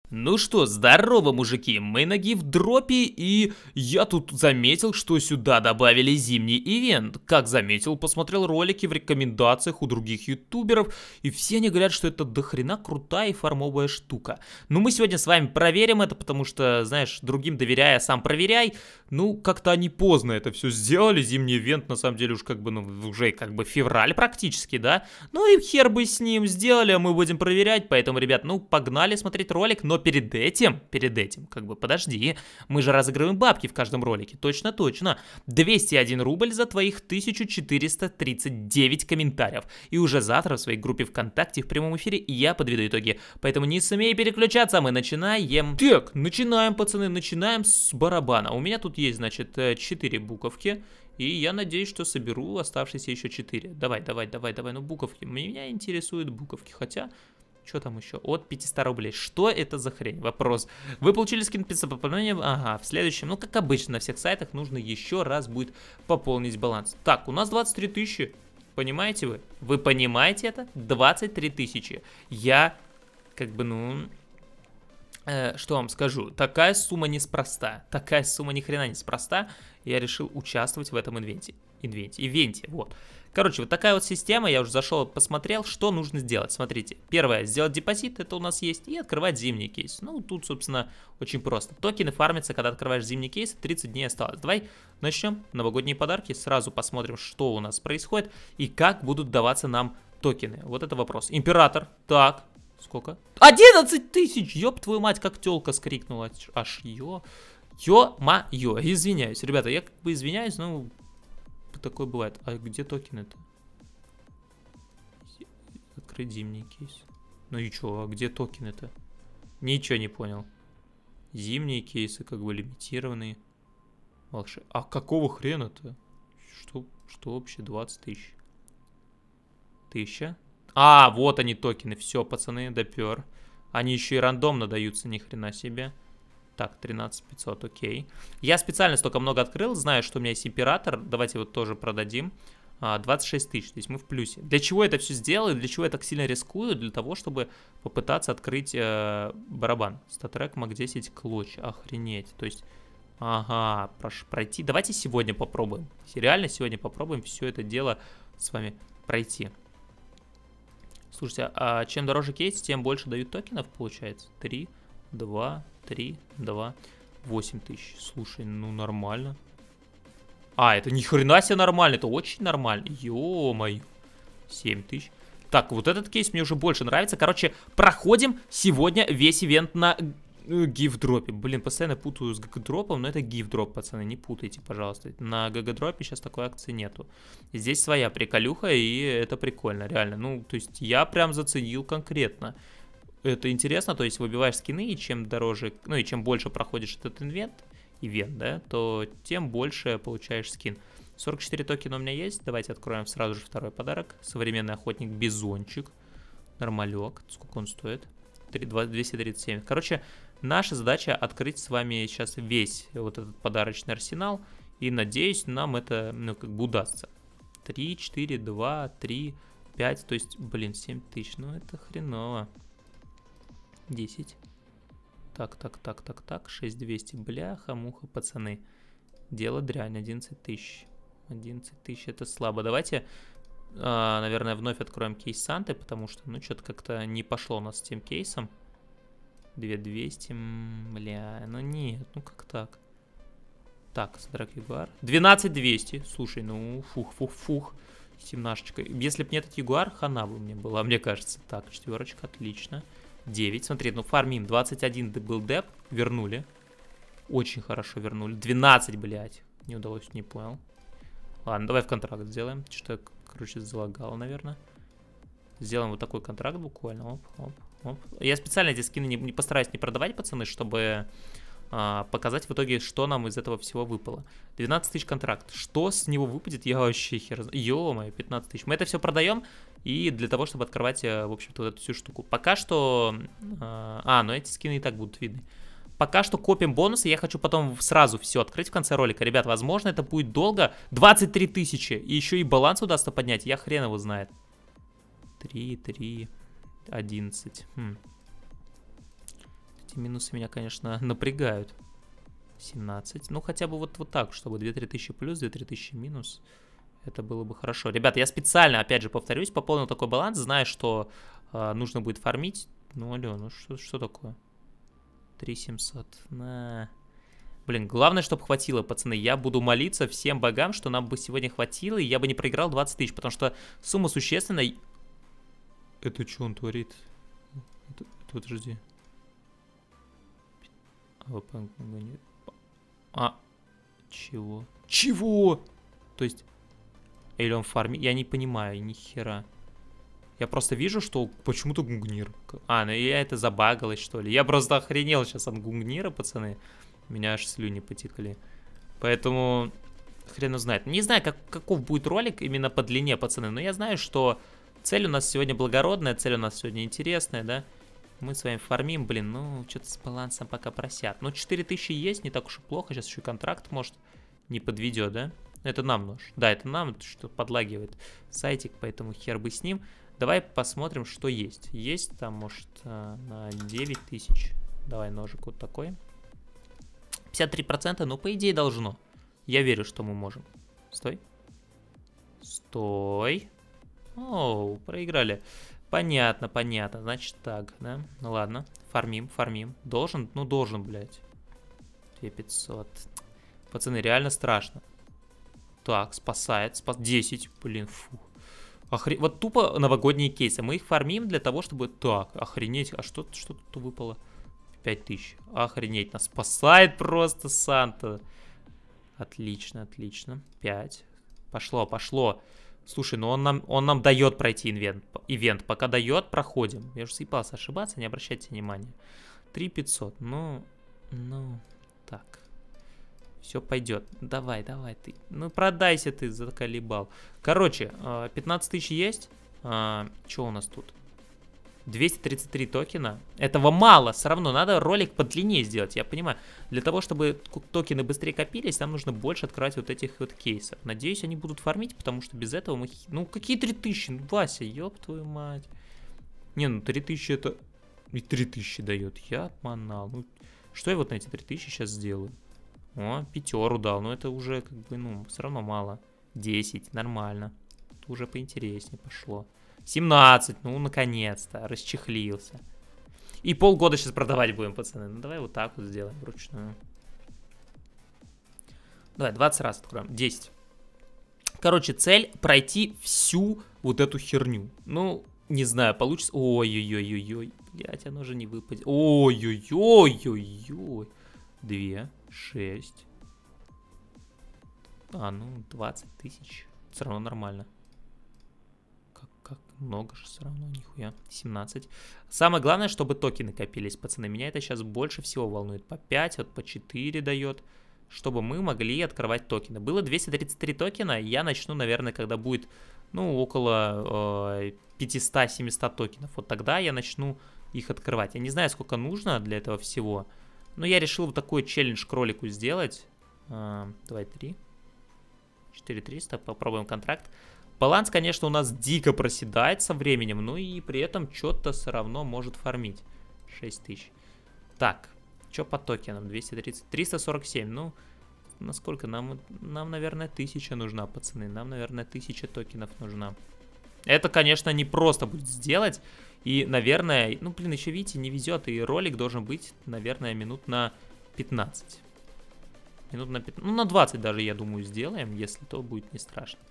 Ну что, здорово, мужики, мы на гифдропе, и я тут заметил, что сюда добавили зимний ивент. Как заметил, посмотрел ролики в рекомендациях у других ютуберов, и все они говорят, что это дохрена крутая и фармовая штука. Ну мы сегодня с вами проверим это, потому что, знаешь, другим доверяя, сам проверяй. Ну, как-то они поздно это все сделали, зимний ивент, на самом деле, уж как бы, ну, уже как бы февраль практически, да? Ну и хер бы с ним сделали, а мы будем проверять, поэтому, ребят, ну, погнали смотреть ролик, но перед этим, как бы, подожди, мы же разыгрываем бабки в каждом ролике, точно, 201 рубль за твоих 1439 комментариев, и уже завтра в своей группе ВКонтакте в прямом эфире я подведу итоги, поэтому не смей переключаться, мы начинаем. Так, начинаем, пацаны, начинаем с барабана, у меня тут есть, значит, 4 буковки, и я надеюсь, что соберу оставшиеся еще 4. Давай, ну буковки, меня интересуют буковки, хотя... Что там еще? От 500 рублей. Что это за хрень? Вопрос. Вы получили скин пополнения? Ага, в следующем, ну как обычно на всех сайтах, нужно еще раз будет пополнить баланс. Так, у нас 23 тысячи. Понимаете вы? Вы понимаете это? 23 тысячи. Я, как бы, ну... что вам скажу? Такая сумма неспроста. Такая сумма ни хрена неспроста. Я решил участвовать в этом ивенте, вот. Короче, вот такая вот система, я уже зашел, посмотрел, что нужно сделать. Смотрите, первое, сделать депозит, это у нас есть, и открывать зимний кейс. Ну, тут, собственно, очень просто. Токены фармятся, когда открываешь зимний кейс, 30 дней осталось. Давай начнем. Новогодние подарки, сразу посмотрим, что у нас происходит, и как будут даваться нам токены. Вот это вопрос. Император, так, сколько? 11 тысяч, ёб твою мать, как тёлка скрикнула, аж ё-моё, извиняюсь, ребята, я как бы извиняюсь, но... Такое бывает. А где токены-то? Открыть зимний кейс. Ну и чё, а где токены-то? Ничего не понял. Зимние кейсы как бы лимитированные. А какого хрена-то? Что вообще 20 тысяч? 1000? А, вот они токены. Все, пацаны, допер. Они еще и рандомно даются, ни хрена себе. Так, 13500, окей. Я специально столько много открыл, знаю, что у меня есть император. Давайте его тоже продадим. 26 тысяч, то есть мы в плюсе. Для чего я это все сделаю? Для чего я так сильно рискую? Для того, чтобы попытаться открыть барабан. Статрек Мак 10 клоч, охренеть. То есть, ага, пройти. Давайте сегодня попробуем. Реально сегодня попробуем все это дело с вами пройти. Слушайте, а чем дороже кейс, тем больше дают токенов, получается? 3, 2, 3, 2, 8 тысяч. Слушай, ну нормально. А, это ни хрена себе нормально, это очень нормально. Ё-моё. 7 тысяч. Так, вот этот кейс мне уже больше нравится. Короче, проходим сегодня весь ивент на гифдропе. Блин, постоянно путаю с ггдропом, но это гифдроп, пацаны, не путайте, пожалуйста. На ггдропе сейчас такой акции нету. Здесь своя приколюха, и это прикольно, реально. Ну, то есть я прям заценил конкретно. Это интересно, то есть выбиваешь скины, и чем дороже, ну и чем больше проходишь этот ивент, да, то тем больше получаешь скин. 44 токена у меня есть, давайте откроем сразу же второй подарок. Современный охотник Бизончик, нормалек, сколько он стоит? 237. Короче, наша задача открыть с вами сейчас весь вот этот подарочный арсенал, и надеюсь, нам это, ну, как бы удастся. 3, 4, 2, 3, 5, то есть, блин, 7 тысяч, ну это хреново. 10. Так, 6200, бляха-муха, пацаны. Дело дрянь, 11 тысяч. 11 тысяч, это слабо. Давайте, наверное, вновь откроем кейс Санты, потому что, ну, что-то как-то не пошло у нас с тем кейсом. 2200, бля, ну нет, ну как так? Так, Садрак Ягуар. 12200, слушай, ну, фух. 17-очка. Если бы не этот Ягуар, хана бы мне была, мне кажется. Так, 4, отлично. 9, смотри, ну фармим, 21 был деп, вернули. Очень хорошо вернули. 12, блядь, не удалось, не понял. Ладно, давай в контракт сделаем. Что я, короче, залагал, наверное. Сделаем вот такой контракт буквально. Оп. Я специально эти скины не постараюсь не продавать, пацаны, чтобы показать в итоге, что нам из этого всего выпало. 12 тысяч контракт. Что с него выпадет, я вообще хер знаю. Ё-моё, 15 тысяч. Мы это все продаем, и для того, чтобы открывать, в общем-то, вот эту всю штуку. Пока что... но эти скины и так будут видны. Пока что копим бонусы, я хочу потом сразу все открыть в конце ролика. Ребят, возможно, это будет долго. 23 тысячи, и еще и баланс удастся поднять, я хрен его знает. 3, 11. Эти минусы меня, конечно, напрягают. 17. Ну, хотя бы вот так, чтобы 2-3 тысячи плюс, 2-3 тысячи минус. Это было бы хорошо. Ребята, я специально, опять же, повторюсь, пополнил такой баланс, зная, что нужно будет фармить. Ну, алло, ну что такое? 3700. На... Блин, главное, чтобы хватило, пацаны. Я буду молиться всем богам, что нам бы сегодня хватило, и я бы не проиграл 20 тысяч, потому что сумма существенная. Это что он творит? Это подожди. Чего? Чего? То есть... Или он фармит? Я не понимаю, ни хера. Я просто вижу, что почему-то гунгнир. Ну я это забагалось, что ли. Я просто охренел сейчас от гунгнира, пацаны. Меня аж слюни потекли. Поэтому хрен знает. Не знаю, каков будет ролик именно по длине, пацаны. Но я знаю, что цель у нас сегодня благородная, цель у нас сегодня интересная, да. Мы с вами фармим, блин, ну, что-то с балансом пока просят. Ну, 4000 есть, не так уж и плохо. Сейчас еще контракт, может, не подведет, да? Это нам нож. Да, это нам, что подлагивает сайтик, поэтому хер бы с ним. Давай посмотрим, что есть. Есть там, может, на 9000. Давай ножик вот такой. 53%, ну, по идее, должно. Я верю, что мы можем. Стой. Стой. Оу, проиграли. Понятно, понятно. Значит так, да? Ну ладно. Фармим. Должен? Ну, должен, блядь. 2500. Пацаны, реально страшно. Так, спасает. 10. Блин, фу. Вот тупо новогодние кейсы. Мы их фармим для того, чтобы... Так, охренеть. А что тут выпало? 5000. Охренеть. Нас спасает просто Санта. Отлично. 5. Пошло. Слушай, ну он нам дает пройти ивент. Пока дает, проходим. Я же съебался ошибаться, не обращайте внимания. 3500. Ну, так. Все пойдет. Давай ты. Ну, продайся ты, заколебал. Короче, 15 тысяч есть. Что у нас тут? 233 токена. Этого мало. Все равно надо ролик подлиннее сделать. Я понимаю. Для того, чтобы токены быстрее копились, нам нужно больше открывать вот этих вот кейсов. Надеюсь, они будут фармить, потому что без этого мы... Ну, какие 3000? Ну, Вася, ёб твою мать. Не, ну 3000 это... И 3000 дает. Я обманал. Ну, что я вот на эти 3000 сейчас сделаю? О, 5 дал. Но это уже как бы, ну, все равно мало. 10, нормально. Тут уже поинтереснее пошло. 17, ну, наконец-то, расчехлился. И полгода сейчас продавать будем, пацаны. Ну, давай вот так вот сделаем вручную. Давай, 20 раз откроем. 10. Короче, цель пройти всю вот эту херню. Ну, не знаю, получится... Ой-ой-ой-ой-ой. Блять, оно же не выпадет. Ой-ой-ой-ой-ой. 2, 6. Ну, 20 тысяч. Все равно нормально. Как много же все равно, нихуя. 17. Самое главное, чтобы токены копились, пацаны. Меня это сейчас больше всего волнует. По 5, вот по 4 дает. Чтобы мы могли открывать токены. Было 233 токена. Я начну, наверное, когда будет, ну, около 500-700 токенов. Вот тогда я начну их открывать. Я не знаю, сколько нужно для этого всего. Но я решил вот такой челлендж к ролику сделать. Давай 3. 4300. Попробуем контракт. Баланс, конечно, у нас дико проседает со временем, ну и при этом что-то все равно может фармить. 6000. Так, что по токенам? 230, 347, ну, насколько нам, наверное, 1000 нужна, пацаны. Нам, наверное, 1000 токенов нужна. Это, конечно, не просто будет сделать. И, наверное, ну, блин, еще, видите, не везет. И ролик должен быть, наверное, минут на 15. Минут на 15, ну, на 20 даже, я думаю, сделаем. Если то, будет не страшно.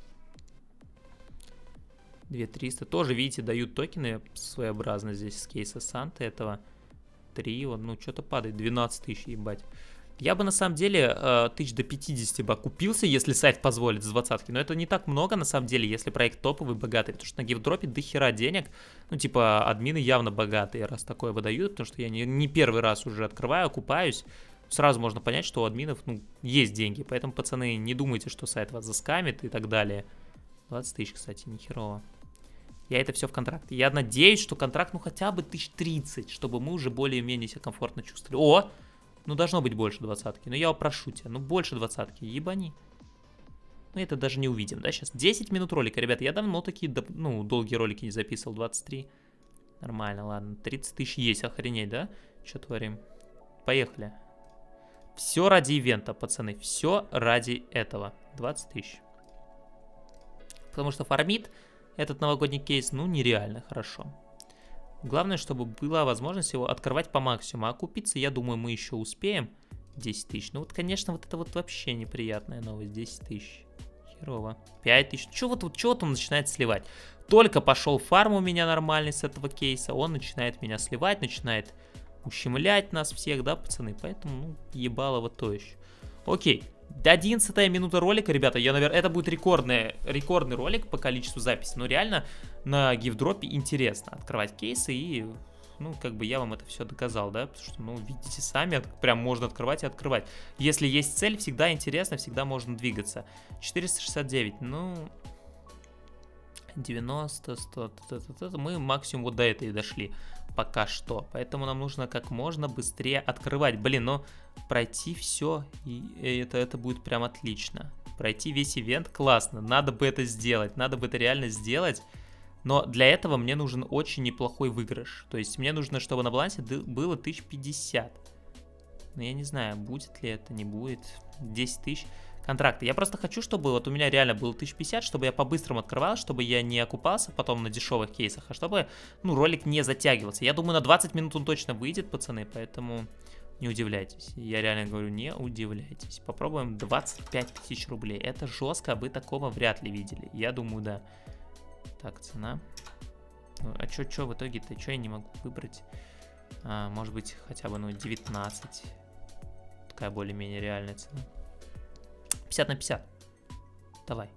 2300. Тоже, видите, дают токены своеобразно здесь с кейса Санты этого. 3, вот, ну, что-то падает. 12 тысяч, ебать. Я бы, на самом деле, тысяч до 50 бы окупился, если сайт позволит с 20-ки. Но это не так много, на самом деле, если проект топовый, богатый. Потому что на гифдропе до хера денег. Ну, типа, админы явно богатые, раз такое выдают. Потому что я не первый раз уже открываю, окупаюсь. Сразу можно понять, что у админов, ну, есть деньги. Поэтому, пацаны, не думайте, что сайт вас заскамит и так далее. 20 тысяч, кстати, не херово. Я это все в контракте. Я надеюсь, что контракт, ну, хотя бы 1030, чтобы мы уже более-менее себя комфортно чувствовали. О! Ну, должно быть больше 20-ки. Но я прошу тебя, ну, больше 20-ки. Ебани. Ну, это даже не увидим, да, сейчас? 10 минут ролика, ребята. Я давно такие, ну, долгие ролики не записывал. 23. Нормально, ладно. 30 тысяч есть, охренеть, да? Что творим? Поехали. Все ради ивента, пацаны. Все ради этого. 20 тысяч. Потому что фармит этот новогодний кейс, ну, нереально хорошо. Главное, чтобы была возможность его открывать по максимуму. А купиться, я думаю, мы еще успеем. 10 тысяч. Ну, вот, конечно, вот это вот вообще неприятная новость. 10 тысяч. Херово. 5 тысяч. Чего вот он начинает сливать? Только пошел фарм у меня нормальный с этого кейса. Он начинает меня сливать, начинает ущемлять нас всех, да, пацаны? Поэтому, ну, ебалово то еще. Окей. 11-я минута ролика, ребята. Я, наверное, это будет рекордный ролик по количеству записей. Но реально на гифдропе интересно открывать кейсы и... Ну, как бы я вам это все доказал, да, потому что, ну, видите сами, прям можно открывать и открывать. Если есть цель, всегда интересно, всегда можно двигаться. 469, ну, 90, 100, мы максимум вот до этой дошли пока что. Поэтому нам нужно как можно быстрее открывать. Блин, но пройти все, и это будет прям отлично. Пройти весь ивент классно, надо бы это сделать, надо бы это реально сделать. Но для этого мне нужен очень неплохой выигрыш. То есть мне нужно, чтобы на балансе было 1050. Но я не знаю, будет ли это, не будет. 10 тысяч контракта. Я просто хочу, чтобы вот у меня реально было 1050, чтобы я по-быстрому открывал, чтобы я не окупался потом на дешевых кейсах, а чтобы, ну, ролик не затягивался. Я думаю, на 20 минут он точно выйдет, пацаны, поэтому не удивляйтесь. Я реально говорю, не удивляйтесь. Попробуем 25 тысяч рублей. Это жестко, вы такого вряд ли видели. Я думаю, да. Так, цена. Ну, а чё в итоге-то? Чё я не могу выбрать? Может быть, хотя бы, ну, 19. Такая более-менее реальная цена. 50 на 50. Давай.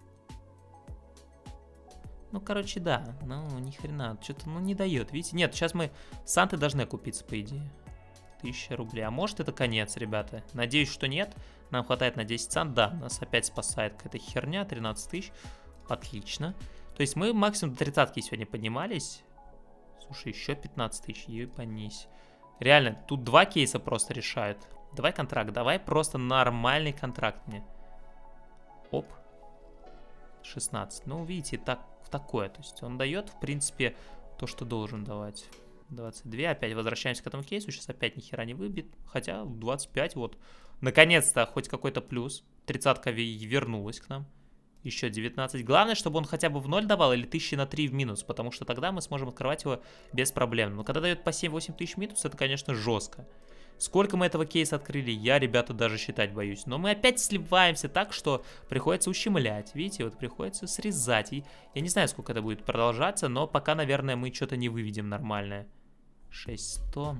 Ну, короче, да. Ну, ни хрена. Что-то, ну, не дает. Видите? Нет, сейчас мы санты должны окупиться, по идее. 1000 рублей. А может, это конец, ребята? Надеюсь, что нет. Нам хватает на 10 сант. Да, нас опять спасает какая-то херня. 13 тысяч. Отлично. То есть мы максимум до 30-ки сегодня поднимались. Слушай, еще 15 тысяч, ебанись. Реально, тут два кейса просто решают. Давай контракт, давай просто нормальный контракт мне. Оп. 16. Ну, видите, такое. То есть он дает, в принципе, то, что должен давать. 22. Опять возвращаемся к этому кейсу. Сейчас опять ни хера не выбит. Хотя 25 вот. Наконец-то хоть какой-то плюс. 30-ка вернулась к нам. Еще 19. Главное, чтобы он хотя бы в 0 давал или 1000 на 3 в минус, потому что тогда мы сможем открывать его без проблем. Но когда дает по 7-8 тысяч минус, это, конечно, жестко. Сколько мы этого кейса открыли, я, ребята, даже считать боюсь. Но мы опять сливаемся так, что приходится ущемлять. Видите, вот приходится срезать. И я не знаю, сколько это будет продолжаться, но пока, наверное, мы что-то не выведем нормальное. 6100.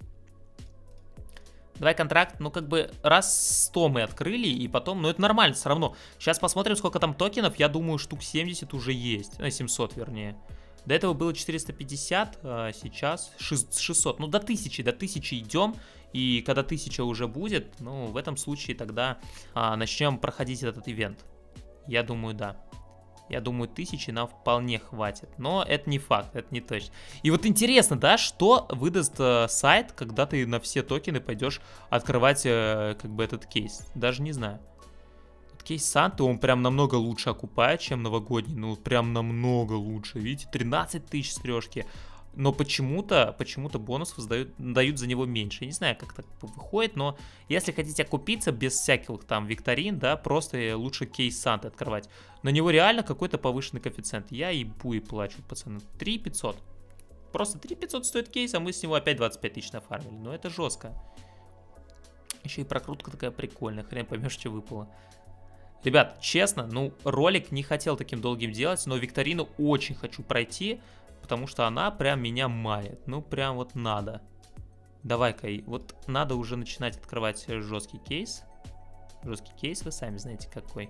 Давай контракт, ну как бы раз 100 мы открыли, и потом, ну это нормально все равно. Сейчас посмотрим, сколько там токенов, я думаю, штук 70 уже есть, 700 вернее. До этого было 450, а сейчас 600, ну до 1000 идем, и когда 1000 уже будет, ну в этом случае тогда начнем проходить этот ивент. Я думаю, да. Я думаю, 1000 нам вполне хватит. Но это не факт, это не точно. И вот интересно, да, что выдаст сайт, когда ты на все токены пойдешь открывать как бы этот кейс. Даже не знаю. Кейс Санты, он прям намного лучше окупает, чем новогодний. Ну, прям намного лучше. Видите, 13 тысяч с трешки. Но почему-то бонусов дают за него меньше. Я не знаю, как так выходит, но если хотите окупиться без всяких там викторин, да, просто лучше кейс Санты открывать. На него реально какой-то повышенный коэффициент. Я ебу и плачу, пацаны. 3500. Просто 3500 стоит кейс, а мы с него опять 25 тысяч нафармили. Но это жестко. Еще и прокрутка такая прикольная. Хрен поймешь, что выпало. Ребят, честно, ну, ролик не хотел таким долгим делать, но викторину очень хочу пройти. Потому что она прям меня мает. Ну, прям вот надо. Давай-ка, вот надо уже начинать открывать жесткий кейс. Жесткий кейс, вы сами знаете какой.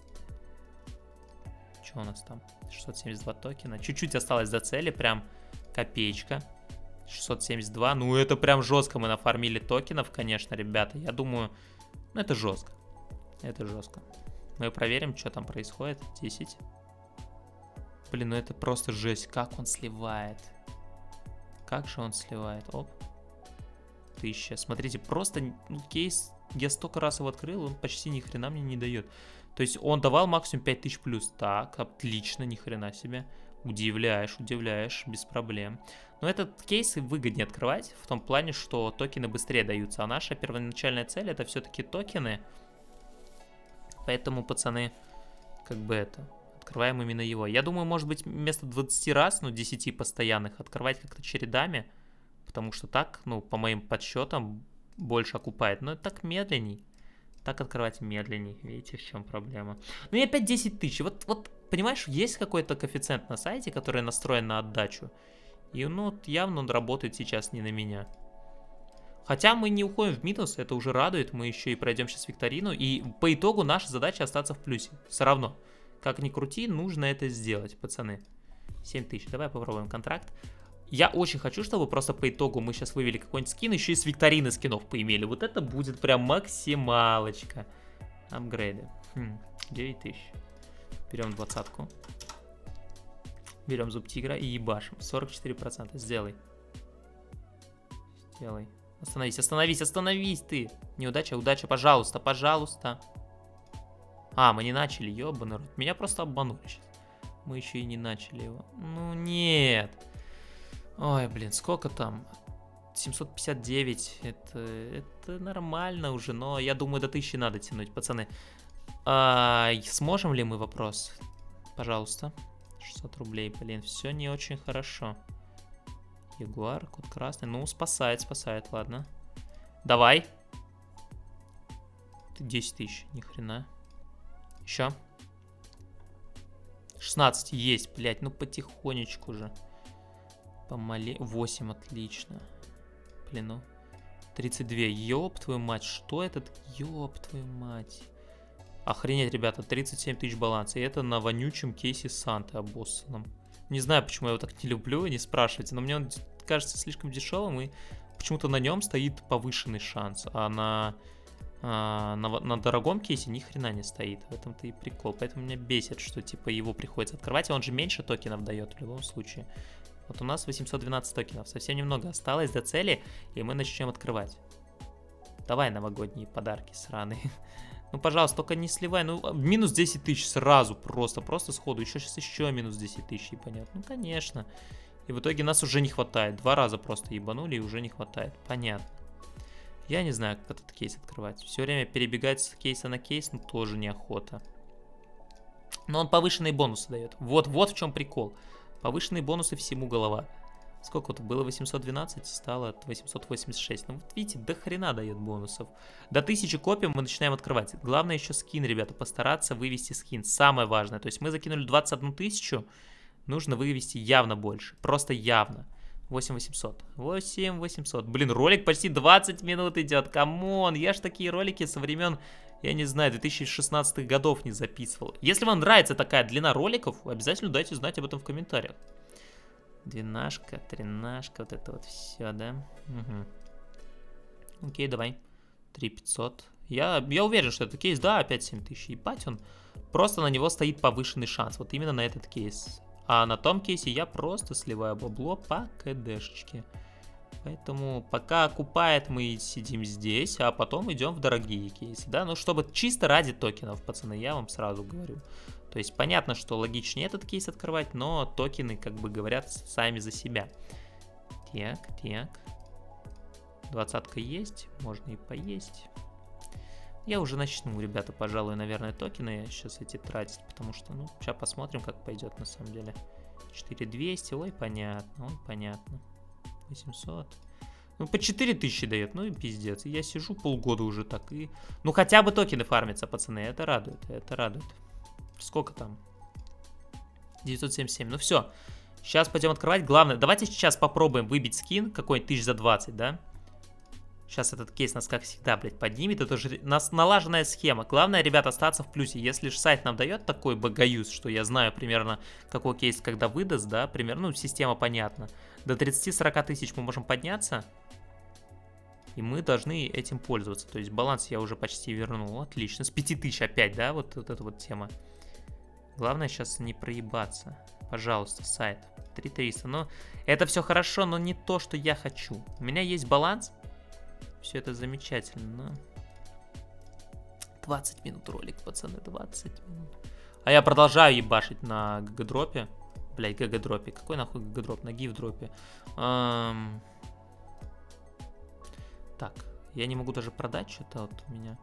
Что у нас там? 672 токена. Чуть-чуть осталось до цели, прям копеечка. 672. Ну, это прям жестко мы нафармили токенов, конечно, ребята. Я думаю, ну, это жестко. Это жестко. Мы проверим, что там происходит. 10. Блин, ну это просто жесть. Как он сливает. Как же он сливает. Оп. 1000. Смотрите, просто ну, кейс. Я столько раз его открыл, он почти ни хрена мне не дает. То есть он давал максимум 5000 плюс. Так, отлично, ни хрена себе. Удивляешь, удивляешь, без проблем. Но этот кейс выгоднее открывать, в том плане, что токены быстрее даются. А наша первоначальная цель это все-таки токены. Поэтому, пацаны, как бы это, открываем именно его. Я думаю, может быть, вместо 20 раз, ну, 10 постоянных, открывать как-то чередами. Потому что так, ну, по моим подсчетам, больше окупает. Но это так медленней. Так открывать медленней. Видите, в чем проблема. Ну и опять 10 тысяч. Вот, понимаешь, есть какой-то коэффициент на сайте, который настроен на отдачу. И, ну, вот явно он работает сейчас не на меня. Хотя мы не уходим в минус, это уже радует. Мы еще и пройдем сейчас викторину. И по итогу наша задача остаться в плюсе. Все равно. Как ни крути, нужно это сделать, пацаны. 7 тысяч. Давай попробуем контракт. Я очень хочу, чтобы просто по итогу мы сейчас вывели какой-нибудь скин, еще и с викторины скинов поимели. Вот это будет прям максималочка. Апгрейды. 9 тысяч. Берем 20-ку. Берем зуб тигра и ебашим. 44%. Сделай. Сделай. Остановись, остановись, остановись ты. Неудача, удача, пожалуйста, пожалуйста. А, мы не начали, ёбаный рот. Меня просто обманули сейчас. Мы еще и не начали его. Ну нет. Ой, блин, сколько там? 759. Это нормально уже, но я думаю, до 1000 надо тянуть, пацаны. Сможем ли мы вопрос? Пожалуйста. 600 рублей, блин, все не очень хорошо. Ягуар, код красный. Ну, спасает, спасает, ладно. Давай. 10 тысяч, ни хрена. Еще. 16 есть, блядь, ну потихонечку же. Помале... 8, отлично. Блин, ну. 32, ёб твою мать, что этот? Ёб твою мать. Охренеть, ребята, 37 тысяч баланса. И это на вонючем кейсе Санты обоссанном. Не знаю, почему я его так не люблю, не спрашивайте, но мне он кажется слишком дешевым, и почему-то на нем стоит повышенный шанс, а на дорогом кейсе ни хрена не стоит. В этом-то и прикол. Поэтому меня бесит, что типа его приходится открывать, а он же меньше токенов дает в любом случае. Вот у нас 812 токенов, совсем немного осталось до цели, и мы начнем открывать. Давай новогодние подарки сраные. Ну, пожалуйста, только не сливай. Ну, минус 10 тысяч сразу, просто сходу. Еще сейчас еще минус 10 тысяч, и понятно. Ну, конечно. И в итоге нас уже не хватает. 2 раза просто ебанули, и уже не хватает. Понятно. Я не знаю, как этот кейс открывать. Все время перебегать с кейса на кейс, ну, тоже неохота. Но он повышенные бонусы дает. Вот в чем прикол. Повышенные бонусы всему голова. Сколько вот было? 812, стало 886. Ну вот видите, до хрена дает бонусов. До 1000 копий мы начинаем открывать. Главное еще скин, ребята, постараться вывести скин. Самое важное. То есть мы закинули 21 тысячу, нужно вывести явно больше. Просто явно. 8800. 8800. Блин, ролик почти 20 минут идет. Камон, я ж такие ролики со времен, я не знаю, 2016 годов не записывал. Если вам нравится такая длина роликов, обязательно дайте знать об этом в комментариях. 12, 13, вот это вот все, да? Угу. Окей, давай. 3500. Я уверен, что это кейс, да, опять 7000. Ебать, он просто на него стоит повышенный шанс. Вот именно на этот кейс. А на том кейсе я просто сливаю бабло по КДшечке. Поэтому пока окупает, мы сидим здесь, а потом идем в дорогие кейсы, да? Ну, чтобы чисто ради токенов, пацаны, я вам сразу говорю. То есть понятно, что логичнее этот кейс открывать, но токены, как бы говорят, сами за себя. Так. 20-ка есть, можно и поесть. Я уже начну, ребята, пожалуй, наверное, токены сейчас эти тратить, потому что, ну, сейчас посмотрим, как пойдет на самом деле. 4200, ой, понятно, 800. Ну, по 4000 дает, ну и пиздец. И я сижу полгода уже так и... Ну, хотя бы токены фармятся, пацаны, это радует, это радует. Сколько там? 977. Ну все. Сейчас пойдем открывать. Главное, давайте сейчас попробуем выбить скин какой-нибудь 1000 за 20, да? Сейчас этот кейс нас, как всегда, блядь, поднимет. Это же налаженная схема. Главное, ребята, остаться в плюсе. Если же сайт нам дает такой багаюз, что я знаю примерно, какой кейс когда выдаст, да, примерно, ну, система понятна. До 30-40 тысяч мы можем подняться. И мы должны этим пользоваться. То есть баланс я уже почти вернул. Отлично. С 5000 опять, да, вот эта вот тема. Главное сейчас не проебаться. Пожалуйста, сайт. 3300. Но это все хорошо, но не то, что я хочу. У меня есть баланс. Все это замечательно, но... 20 минут ролик, пацаны, 20 минут. А я продолжаю ебашить на гагадропе. Блять, ГГ-дропе. Какой нахуй ГГ-дроп? На гиф-дропе. Так, я не могу даже продать что-то вот у меня.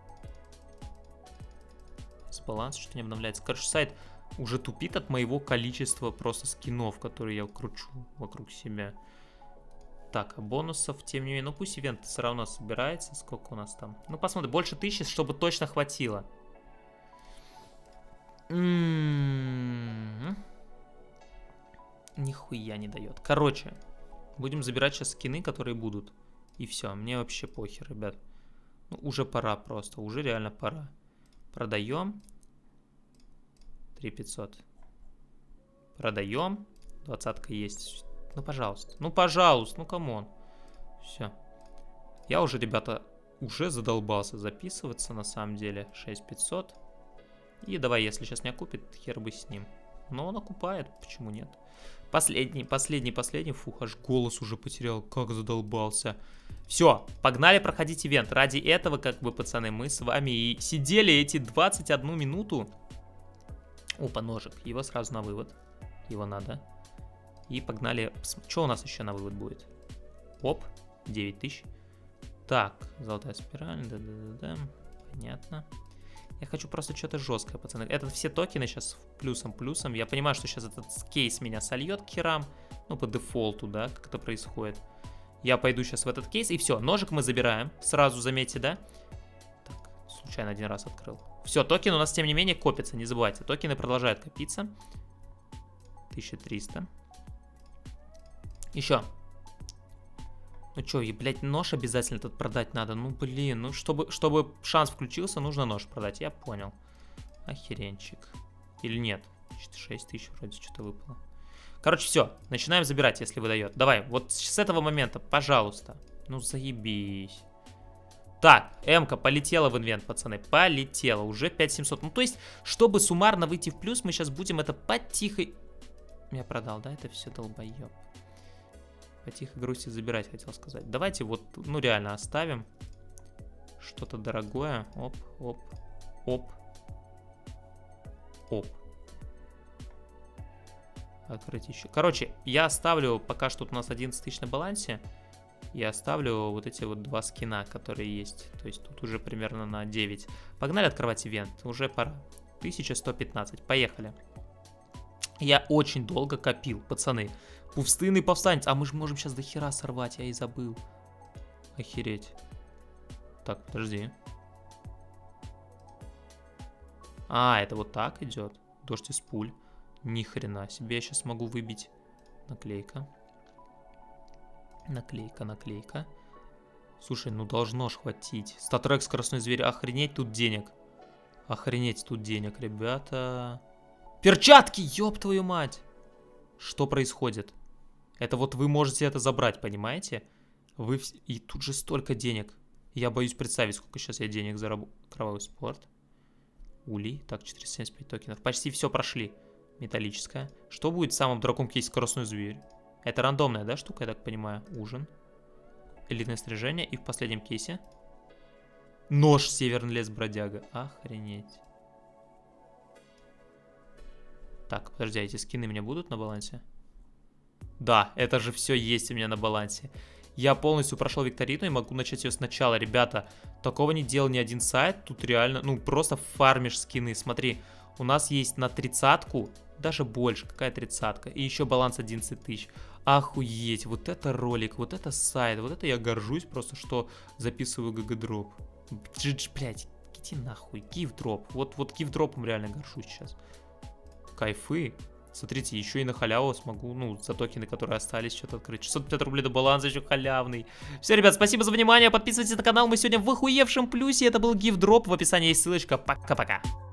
С баланса что-то не обновляется. Короче, сайт уже тупит от моего количества просто скинов, которые я кручу вокруг себя. Так, а бонусов, тем не менее, ну пусть ивент все равно собирается. Сколько у нас там? Ну, посмотрим, больше 1000, чтобы точно хватило. Нихуя не дает. Короче, будем забирать сейчас скины, которые будут. И все, мне вообще похер, ребят. Ну, уже пора просто, уже реально пора. Продаем. 3500. Продаем. 20-ка есть. Ну, пожалуйста. Ну, пожалуйста. Ну, камон. Все. Я уже, ребята, уже задолбался записываться, на самом деле. 6500. И давай, если сейчас не окупит, хер бы с ним. Но он окупает, почему нет? Последний. Фух, аж голос уже потерял. Как задолбался. Все, погнали проходить ивент. Ради этого, как бы, пацаны, мы с вами и сидели эти 21 минуту. Опа, ножик. Его сразу на вывод. Его надо. И погнали. Что у нас еще на вывод будет? Оп, 9000. Так, золотая спираль. Да-да-да. Понятно. Я хочу просто что-то жесткое, пацаны. Это все токены сейчас плюсом. Я понимаю, что сейчас этот кейс меня сольет к херам. Ну, по дефолту, да, как это происходит. Я пойду сейчас в этот кейс. И все, ножик мы забираем. Сразу заметьте, да? Так, случайно один раз открыл. Все, токены у нас, тем не менее, копятся. Не забывайте, токены продолжают копиться. 1300. Еще. Ну что, и, блядь, нож обязательно этот продать надо. Ну, блин, ну, чтобы шанс включился, нужно нож продать. Я понял. Охеренчик. Или нет? 6000 вроде что-то выпало. Короче, все. Начинаем забирать, если выдает. Давай, вот с этого момента, пожалуйста. Ну, заебись. Так, М-ка полетела в инвент, пацаны. Полетела. Уже 5700. Ну, то есть, чтобы суммарно выйти в плюс, мы сейчас будем это потихо... Я продал, да? Это все долбоеб. Потихо грусти забирать, хотел сказать. Давайте вот, ну, реально оставим. Что-то дорогое. Оп, оп, оп. Оп. Открыть еще. Короче, я оставлю, пока что тут у нас 11 тысяч на балансе. Я оставлю вот эти вот два скина, которые есть. То есть тут уже примерно на 9. Погнали открывать ивент. Уже пора. 1115. Поехали. Я очень долго копил, пацаны. Пустынный повстанец. А мы же можем сейчас до хера сорвать, я и забыл. Охереть. Так, подожди. А, это вот так идет. Дождь из пуль. Ни хрена себе, я сейчас могу выбить. Наклейка. Наклейка. Слушай, ну должно ж хватить. Статрек, скоростной зверь. Охренеть тут денег. Охренеть тут денег, ребята. Перчатки, ёб твою мать. Что происходит? Это вот вы можете это забрать, понимаете? Вы... И тут же столько денег. Я боюсь представить, сколько сейчас я денег заработал. Кровавый спорт. Улей. Так, 475 токенов. Почти все прошли. Металлическая. Что будет в самом дорогом кейсе? Скоростной зверь. Это рандомная, да, штука, я так понимаю? Ужин. Элитное снаряжение. И в последнем кейсе нож Северный лес бродяга. Охренеть. Так, подожди, а эти скины у меня будут на балансе? Да, это же все есть у меня на балансе. Я полностью прошел викторину и могу начать ее сначала. Ребята, такого не делал ни один сайт. Тут реально, ну, просто фармишь скины. Смотри, у нас есть на 30-ку, даже больше, какая 30-ка. И еще баланс 11 тысяч. Охуеть, вот это ролик, вот это сайт. Вот это я горжусь просто, что записываю ГГ-дроп. Блять, иди нахуй, гиф-дроп. Вот гиф-дропом реально горжусь сейчас. Кайфы. Смотрите, еще и на халяву смогу, ну, за токены, которые остались, что-то открыть. 650 рублей до баланса, еще халявный. Все, ребят, спасибо за внимание, подписывайтесь на канал, мы сегодня в охуевшем плюсе. Это был гиф-дроп, в описании есть ссылочка. Пока-пока.